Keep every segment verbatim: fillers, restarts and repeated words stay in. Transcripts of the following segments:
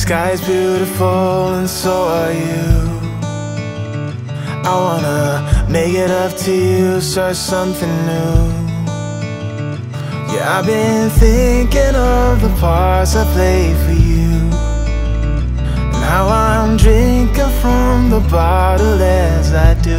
sky is beautiful and so are you. I wanna make it up to you, start something new. Yeah, I've been thinking of the parts I played for you. Now I'm drinking from the bottle as I do.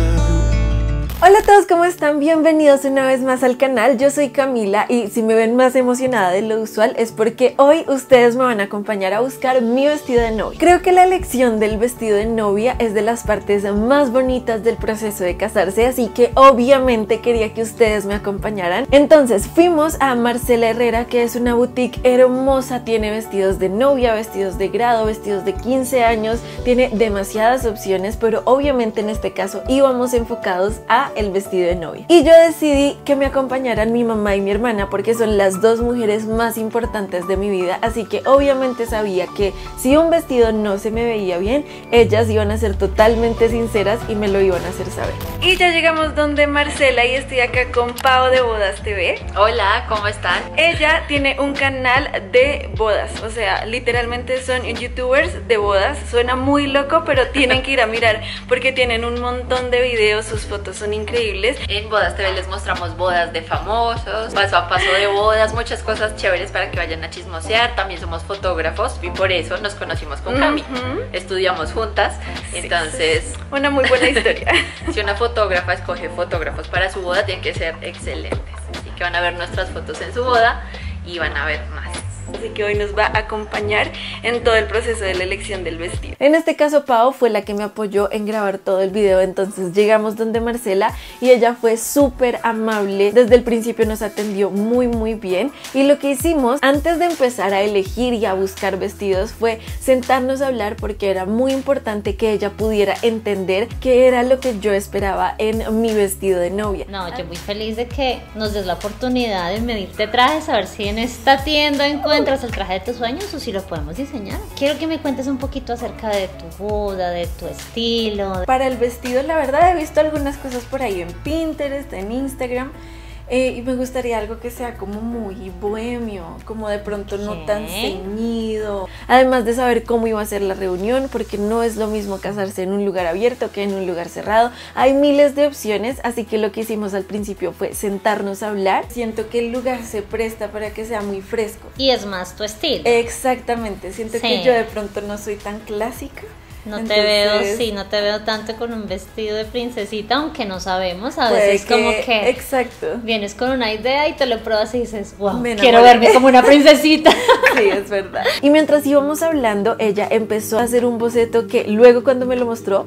Hola a todos, ¿cómo están? Bienvenidos una vez más al canal. Yo soy Camila y si me ven más emocionada de lo usual es porque hoy ustedes me van a acompañar a buscar mi vestido de novia. Creo que la elección del vestido de novia es de las partes más bonitas del proceso de casarse, así que obviamente quería que ustedes me acompañaran. Entonces fuimos a Marcela Herrera, que es una boutique hermosa, tiene vestidos de novia, vestidos de grado, vestidos de quince años, tiene demasiadas opciones, pero obviamente en este caso íbamos enfocados a el vestido de novia. Y yo decidí que me acompañaran mi mamá y mi hermana porque son las dos mujeres más importantes de mi vida, así que obviamente sabía que si un vestido no se me veía bien, ellas iban a ser totalmente sinceras y me lo iban a hacer saber. Y ya llegamos donde Marcela y estoy acá con Pau de Bodas T V. Hola, ¿cómo están? Ella tiene un canal de bodas, o sea, literalmente son youtubers de bodas. Suena muy loco, pero tienen que ir a mirar porque tienen un montón de videos, sus fotos son increíbles. En Bodas T V les mostramos bodas de famosos, paso a paso de bodas, muchas cosas chéveres para que vayan a chismosear. También somos fotógrafos y por eso nos conocimos con Cami. Uh-huh. Estudiamos juntas, sí, entonces... Una muy buena historia. Si una fotógrafa escoge fotógrafos para su boda, tienen que ser excelentes. Así que van a ver nuestras fotos en su boda y van a ver más. Así que hoy nos va a acompañar en todo el proceso de la elección del vestido. En este caso Pau fue la que me apoyó en grabar todo el video, entonces llegamos donde Marcela y ella fue súper amable. Desde el principio nos atendió muy muy bien y lo que hicimos antes de empezar a elegir y a buscar vestidos fue sentarnos a hablar porque era muy importante que ella pudiera entender qué era lo que yo esperaba en mi vestido de novia. No, yo muy feliz de que nos des la oportunidad de medirte trajes, a ver si en esta tienda encuentras el traje de tus sueños o si lo podemos diseñar. Quiero que me cuentes un poquito acerca de tu boda, de tu estilo. Para el vestido, la verdad, he visto algunas cosas por ahí en Pinterest, en Instagram. Eh, y me gustaría algo que sea como muy bohemio, como de pronto no ¿Qué? tan ceñido. Además de saber cómo iba a ser la reunión, porque no es lo mismo casarse en un lugar abierto que en un lugar cerrado. Hay miles de opciones, así que lo que hicimos al principio fue sentarnos a hablar. Siento que el lugar se presta para que sea muy fresco. Y es más tu estilo. Exactamente, siento sí. que yo de pronto no soy tan clásica. No Entonces, te veo, sí, no te veo tanto con un vestido de princesita, aunque no sabemos, a pues veces que, como que exacto. vienes con una idea y te lo pruebas y dices, wow, Me quiero verme como una princesita. Sí, es verdad. Y mientras íbamos hablando, ella empezó a hacer un boceto que luego cuando me lo mostró,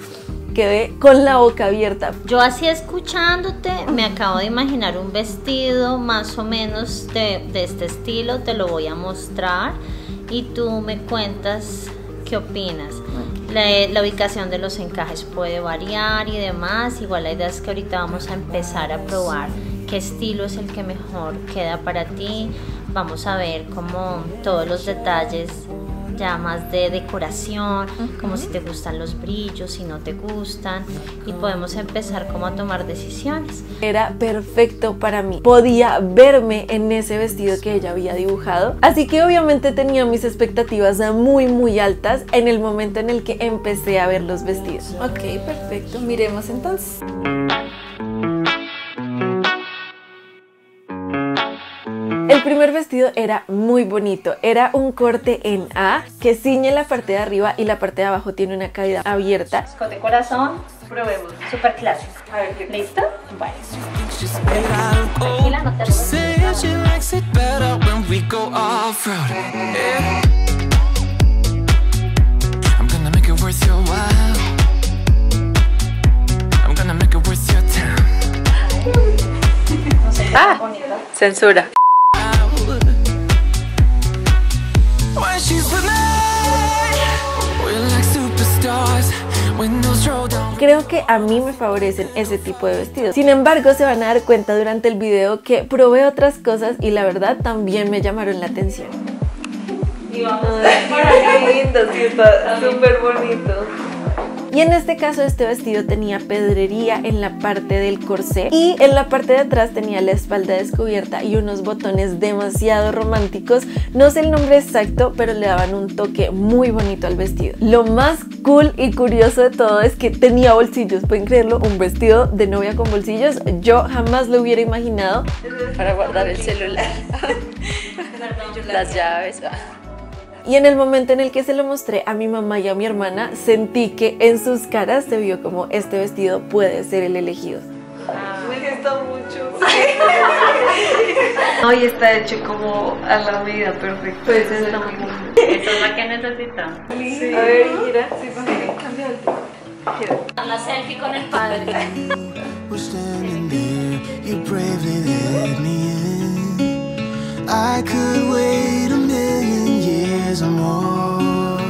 quedé con la boca abierta. Yo así escuchándote, me acabo de imaginar un vestido más o menos de, de este estilo, te lo voy a mostrar y tú me cuentas qué opinas. La, la ubicación de los encajes puede variar y demás. Igual la idea es que ahorita vamos a empezar a probar qué estilo es el que mejor queda para ti. Vamos a ver como todos los detalles ya más de decoración, uh-huh. como si te gustan los brillos, si no te gustan, y podemos empezar como a tomar decisiones. Era perfecto para mí, podía verme en ese vestido que ella había dibujado, así que obviamente tenía mis expectativas muy muy altas en el momento en el que empecé a ver los vestidos. Ok, perfecto, miremos entonces. El primer vestido era muy bonito, era un corte en A que ciñe la parte de arriba y la parte de abajo tiene una caída abierta. Escote corazón, probemos. Súper clásico. A ver, ¿qué ¿listo? Bueno. Tranquila, no te Ah, censura. Creo que a mí me favorecen ese tipo de vestidos. Sin embargo, se van a dar cuenta durante el video que probé otras cosas y la verdad también me llamaron la atención. Y vamos a ver. Qué lindo, sí, está súper bonito. y en este caso este vestido tenía pedrería en la parte del corsé y en la parte de atrás tenía la espalda descubierta y unos botones demasiado románticos. No sé el nombre exacto, pero le daban un toque muy bonito al vestido. Lo más cool y curioso de todo es que tenía bolsillos. ¿Pueden creerlo? Un vestido de novia con bolsillos. Yo jamás lo hubiera imaginado. Para guardar el celular. Las llaves. Y en el momento en el que se lo mostré a mi mamá y a mi hermana, sentí que en sus caras se vio como este vestido puede ser el elegido. Me gusta mucho. Hoy está hecho como a la medida perfecta. Pues está muy lindo. Eso es lo que necesitamos. Sí. A ver, mira. Sí, sí. Cambia el tono. La selfie con el padre. We're standing there, you bravely let me in. I could wait a million years or more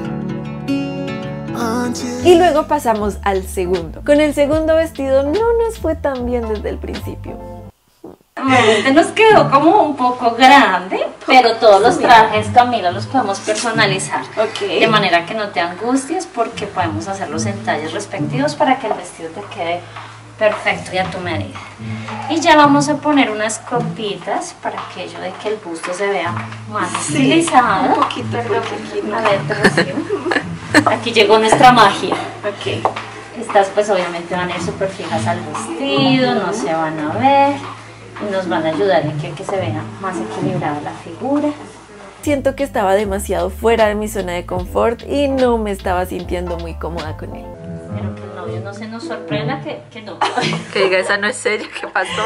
until... Y luego pasamos al segundo. Con el segundo vestido no nos fue tan bien desde el principio. Este nos quedó como un poco grande, pero todos los trajes, Camila, los podemos personalizar. Okay. De manera que no te angusties, porque podemos hacerlos en talles respectivos para que el vestido te quede perfecto y a tu medida. Y ya vamos a poner unas copitas para aquello de que el busto se vea más Sí, estilizado. un poquito, poquito. A ver, te recibo. Aquí llegó nuestra magia. Ok. Estas pues obviamente van a ir súper fijas al vestido, no se van a ver. Y nos van a ayudar en que, que se vea más equilibrada la figura. Siento que estaba demasiado fuera de mi zona de confort y no me estaba sintiendo muy cómoda con él. Pero que el novio no se nos sorprenda que, que no. Que diga, esa no es seria, ¿qué pasó?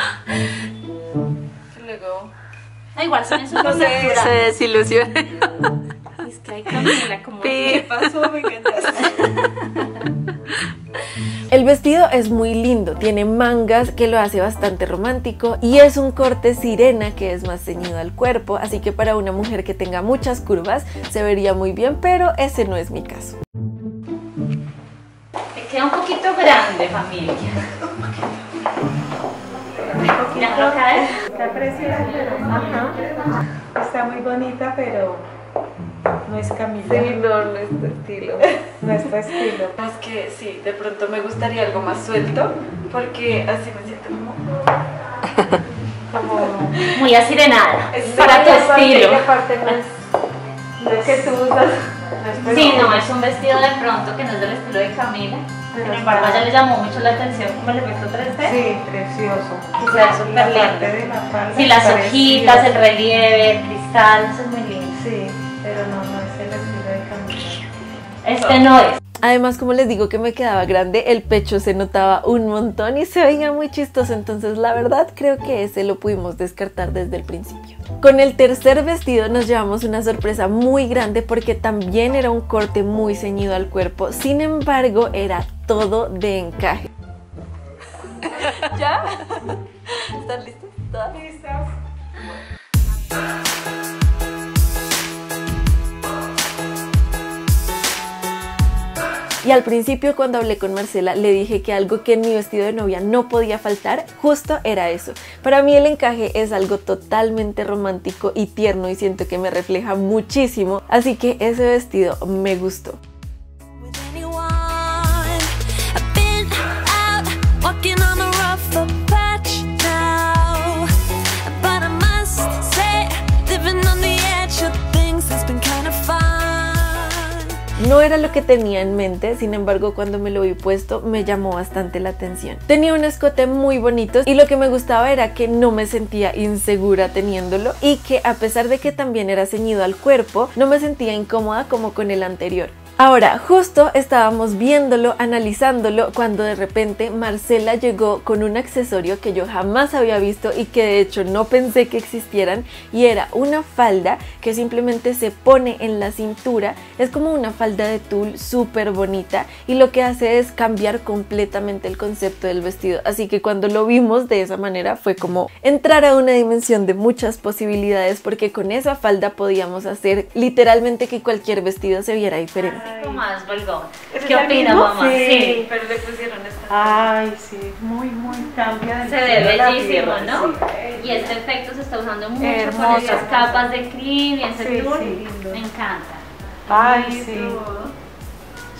Luego. Da igual, son esos No sé, Se desilusiona. Es que hay Camila como... Pi. ¿Qué pasó? Me encantaste. El vestido es muy lindo, tiene mangas que lo hace bastante romántico y es un corte sirena que es más ceñido al cuerpo, así que para una mujer que tenga muchas curvas se vería muy bien, pero ese no es mi caso. Te queda un poquito grande, familia. Mira, lo cae. Está preciosa, pero ajá. Está muy bonita, pero no es Camila. Sí, no, no es tu estilo. No es tu estilo. Es que sí, de pronto me gustaría algo más suelto, porque así me siento como... Como... Muy asirenada. Es para tu aparte- estilo. y aparte no es lo que tú usas. No es Sí, perfecto. no, es un vestido de pronto que no es del estilo de Camila. Pero Sin embargo, a está- ella le llamó mucho la atención como el efecto tres D. Sí, precioso. Que se ve súper La parte lindo. de la falda Sí, las está hojitas, el preciosa. relieve, el cristal, eso es muy lindo. Sí, pero no, no es el estilo de Camila. Este no es. Además, como les digo que me quedaba grande, el pecho se notaba un montón y se veía muy chistoso, entonces la verdad creo que ese lo pudimos descartar desde el principio. Con el tercer vestido nos llevamos una sorpresa muy grande porque también era un corte muy ceñido al cuerpo, sin embargo era todo de encaje. ¿Ya? ¿Están listos? ¿Todas? ¿Listas? Y al principio cuando hablé con Marcela le dije que algo que en mi vestido de novia no podía faltar justo era eso. Para mí el encaje es algo totalmente romántico y tierno y siento que me refleja muchísimo, así que ese vestido me gustó. No era lo que tenía en mente, sin embargo cuando me lo vi puesto me llamó bastante la atención. Tenía un escote muy bonito y lo que me gustaba era que no me sentía insegura teniéndolo y que a pesar de que también era ceñido al cuerpo, no me sentía incómoda como con el anterior. Ahora, justo estábamos viéndolo, analizándolo, cuando de repente Marcela llegó con un accesorio que yo jamás había visto y que de hecho no pensé que existieran, y era una falda que simplemente se pone en la cintura. Es como una falda de tul súper bonita y lo que hace es cambiar completamente el concepto del vestido, así que cuando lo vimos de esa manera fue como entrar a una dimensión de muchas posibilidades, porque con esa falda podíamos hacer literalmente que cualquier vestido se viera diferente. Más volgón. ¿Ese ¿Qué es el opina, mismo? mamá? Sí. pero le pusieron esta. Ay, sí, muy, muy cambia. Se ve la bellísimo, piel, ¿no? sí. Y este efecto se está usando mucho Hermoso. con estas capas de cream y ese Sí, tul. sí, lindo. Me encanta. Ay, sí.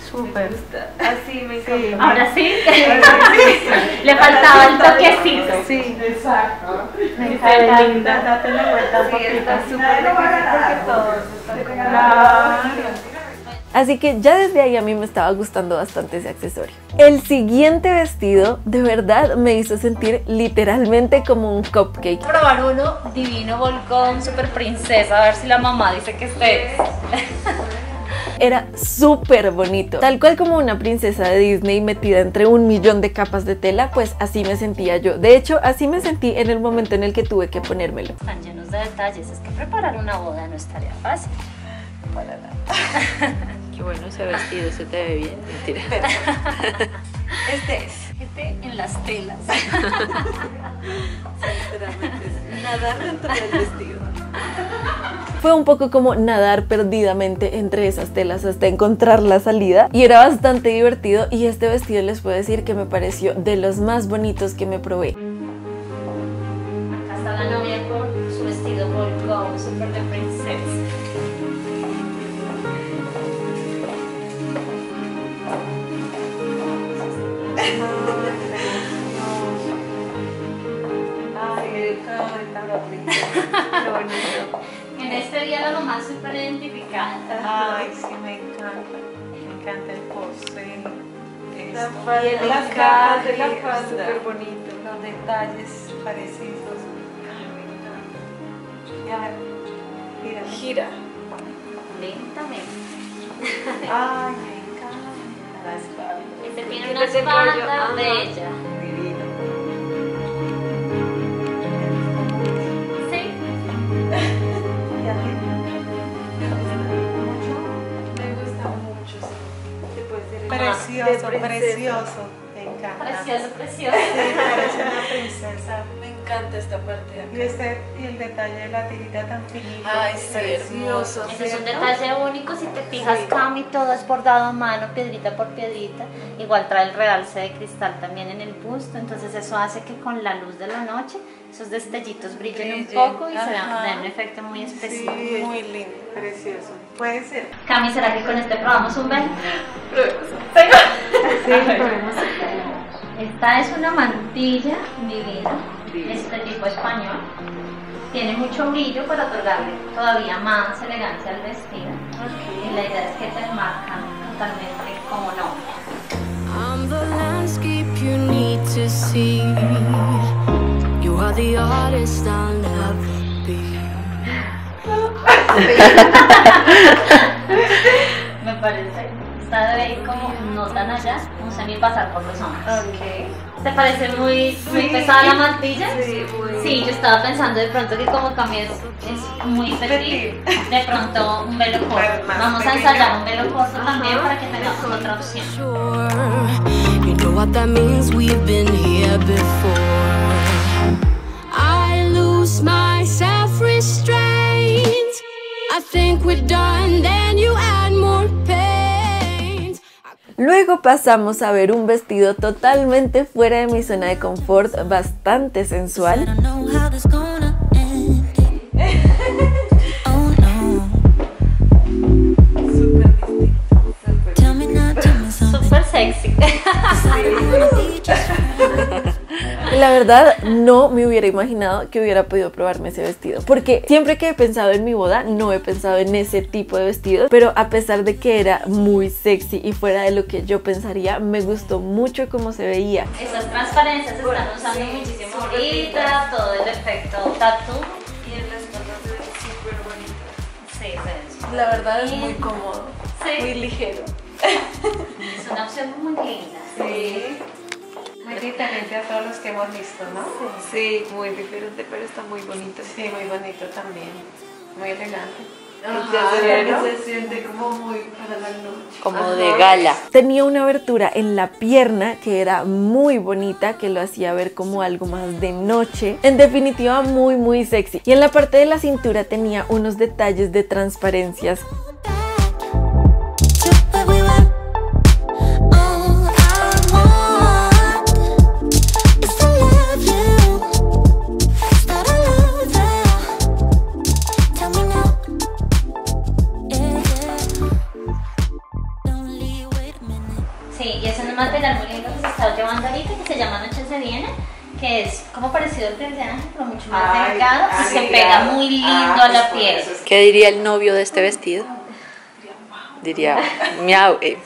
Súper. Así me encanta. Ahora sí, le faltaba el toquecito. Sí, exacto. Me encanta. Date la vuelta un poquito. Está súper difícil porque todos están claro. Así que ya desde ahí a mí me estaba gustando bastante ese accesorio. El siguiente vestido de verdad me hizo sentir literalmente como un cupcake. Probar uno divino, volcón, super princesa, a ver si la mamá dice que este es. Era súper bonito, tal cual como una princesa de Disney metida entre un millón de capas de tela, pues así me sentía yo. De hecho, así me sentí en el momento en el que tuve que ponérmelo. Están llenos de detalles, es que preparar una boda no es tarea fácil. Para nada. Qué bueno ese vestido, se te ve bien. Mentira. Este es, este en las telas. Nadar dentro del vestido. Fue un poco como nadar perdidamente entre esas telas hasta encontrar la salida y era bastante divertido, y este vestido les puedo decir que me pareció de los más bonitos que me probé. Acá está la novia con su vestido volcón, súper de princesa. Ay, tan bonito. En este día la mamá súper identificada. Ay, sí, me encanta. Me encanta el pose. La falda, Y el las capas de la encaje, falda. súper bonito. Los detalles parecidos. Ay, me encanta. Y a ver, mira. Gira. Lentamente. Ay, me encanta. La espalda. Este tiene ¿Qué una te tengo yo? espalda Ajá. bella. Divino. Sí. ¿Y a ti? Me gusta mucho. Sí. Te puede ser Precioso, de princesa. precioso. Me encanta. Precioso, precioso. Sí, parece una princesa. Me encanta esta parte de acá. Y, este, y el detalle de la tirita tan finita. Ay, sí, hermoso. Ese es un ¿cierto? detalle único, si te fijas, Sí. Cami, todo es bordado a mano, piedrita por piedrita. Igual trae el realce de cristal también en el busto, entonces eso hace que con la luz de la noche esos destellitos brillen un Brillen, poco y se vean, ajá. den un efecto muy especial. Sí, muy lindo, precioso. Puede ser. Cami, ¿será que con este probamos un velo? Sí, podemos. Esta es una mantilla divina, este tipo español. Tiene mucho brillo para otorgarle todavía más elegancia al vestido. Y la idea es que te marcan totalmente como no. I'm the landscape you need to see. You are the artist I'll never be. Me parece. Esta debe ir como no tan allá, un semi pasar por los hombros. Ok. ¿Te parece muy, muy pesada la mantilla? Sí, muy. Sí, yo estaba pensando de pronto que como Cami es, es muy petit, de pronto un velo corto. Pero más Vamos a pequeño. ensayar un velo corto también para que tengamos otra opción. Sure, you know what that means. We've been here before. I lose my self-restraint. I think we're done, then you add more pain. Luego pasamos a ver un vestido totalmente fuera de mi zona de confort, bastante sensual. I don't know how this gonna end. Oh no. Tell me not, tell me something. Súper sexy. La verdad no me hubiera imaginado que hubiera podido probarme ese vestido, porque siempre que he pensado en mi boda no he pensado en ese tipo de vestido, pero a pesar de que era muy sexy y fuera de lo que yo pensaría, me gustó mucho cómo se veía. Esas transparencias se están usando muchísimo ahorita, todo el efecto tatu. Y en las patas se ve súper bonito. Sí, se ve. La verdad es muy cómodo. Sí. Muy ligero. Es una opción muy linda. Sí. Muy diferente a todos los que hemos visto, ¿no? Sí, muy diferente, pero está muy bonito. Sí, muy bonito también. Muy elegante. Ajá, ¿no? se siente como muy para la noche. Como Ajá. de gala. Tenía una abertura en la pierna que era muy bonita, que lo hacía ver como algo más de noche. En definitiva, muy muy sexy. Y en la parte de la cintura tenía unos detalles de transparencias. To where we were. All I want is to love you. Start I love you. Tell me now. Yeah, yeah. Don't leave, wait a mostrando ahorita, que se llama Noche se viene, que es como parecido al Príncipe de Ángel, pero mucho más Ay, delgado y ay, se claro. pega muy lindo Ah, a la pues piel. por eso es ¿Qué diría el novio de este vestido? Diría, miau. eh.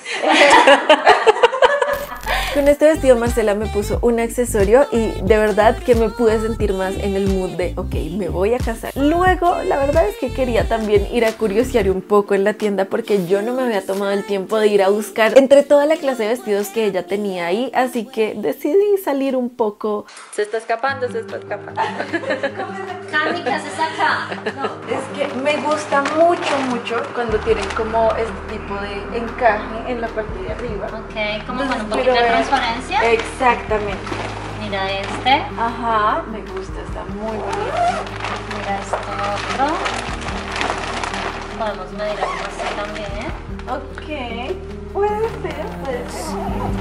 Con este vestido Marcela me puso un accesorio y de verdad que me pude sentir más en el mood de ok, me voy a casar. Luego la verdad es que quería también ir a curiosear un poco en la tienda porque yo no me había tomado el tiempo de ir a buscar entre toda la clase de vestidos que ella tenía ahí, así que decidí salir un poco. Se está escapando, se está escapando. Cami, ¿qué haces acá? Es que me gusta mucho, mucho cuando tienen como este tipo de encaje en la parte de arriba. Ok, como con un Entonces, poquito quiero de ver- transparencia. Exactamente. Mira este, Ajá, me gusta, está muy bonito. mira esto otro. Podemos medir algo así también. Ok, puede ser, puede ser.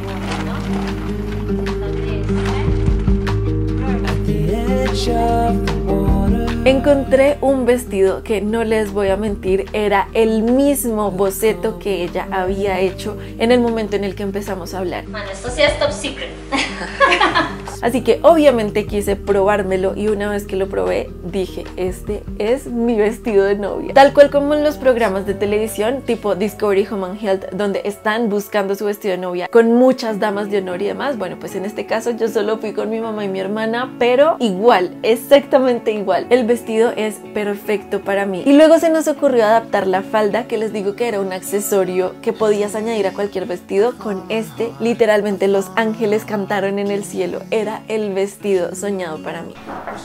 Encontré un vestido que no les voy a mentir, era el mismo boceto que ella había hecho en el momento en el que empezamos a hablar. Bueno, esto sí es top secret. Así que obviamente quise probármelo y una vez que lo probé dije, este es mi vestido de novia. Tal cual como en los programas de televisión tipo Discovery Home and Health, donde están buscando su vestido de novia con muchas damas de honor y demás. Bueno, pues en este caso yo solo fui con mi mamá y mi hermana, pero igual, exactamente igual. El vestido es perfecto para mí. Y luego se nos ocurrió adaptar la falda, que les digo que era un accesorio que podías añadir a cualquier vestido. Con este, literalmente los ángeles cantaron en el cielo. Era el vestido soñado para mí.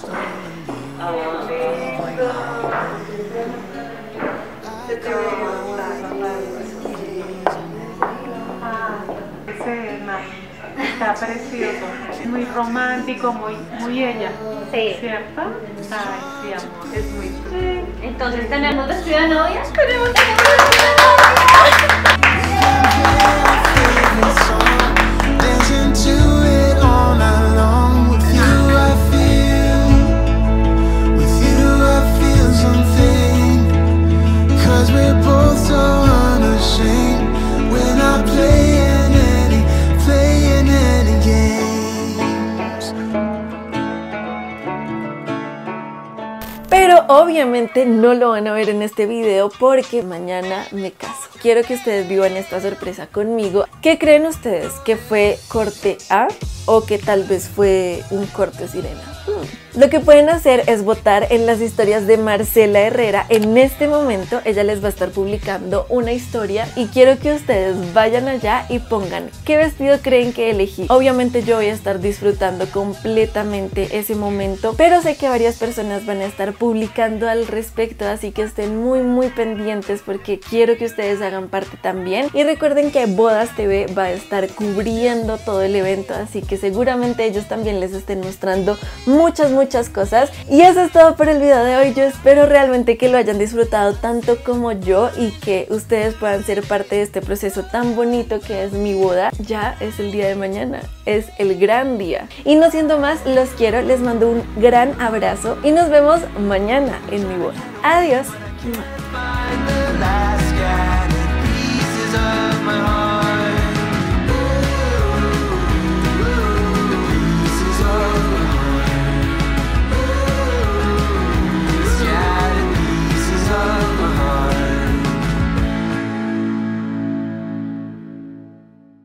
Ese nice. Está precioso. Muy romántico, muy, muy ella. Sí. ¿Cierto? Ay, sí, amor. Es muy sí. Entonces, ¿tenemos vestido de novia? Tenemos Dancing to it all night long. With you I feel, with you I feel something. Cause we're both so unashamed. We're not playing any, playing any games. Pero obviamente no lo van a ver en este video porque mañana me caso. Quiero que ustedes vivan esta sorpresa conmigo. ¿Qué creen ustedes? ¿Que fue corte A o que tal vez fue un corte sirena? Hmm. Lo que pueden hacer es votar en las historias de Marcela Herrera. En este momento ella les va a estar publicando una historia y quiero que ustedes vayan allá y pongan qué vestido creen que elegí. Obviamente yo voy a estar disfrutando completamente ese momento, pero sé que varias personas van a estar publicando al respecto, así que estén muy muy pendientes porque quiero que ustedes hagan parte también. Y recuerden que Bodas T V va a estar cubriendo todo el evento, así que seguramente ellos también les estén mostrando muchas muchas muchas cosas. Y eso es todo por el video de hoy. Yo espero realmente que lo hayan disfrutado tanto como yo y que ustedes puedan ser parte de este proceso tan bonito que es mi boda. Ya es el día de mañana, es el gran día. Y no siendo más, los quiero, les mando un gran abrazo y nos vemos mañana en mi boda. Adiós.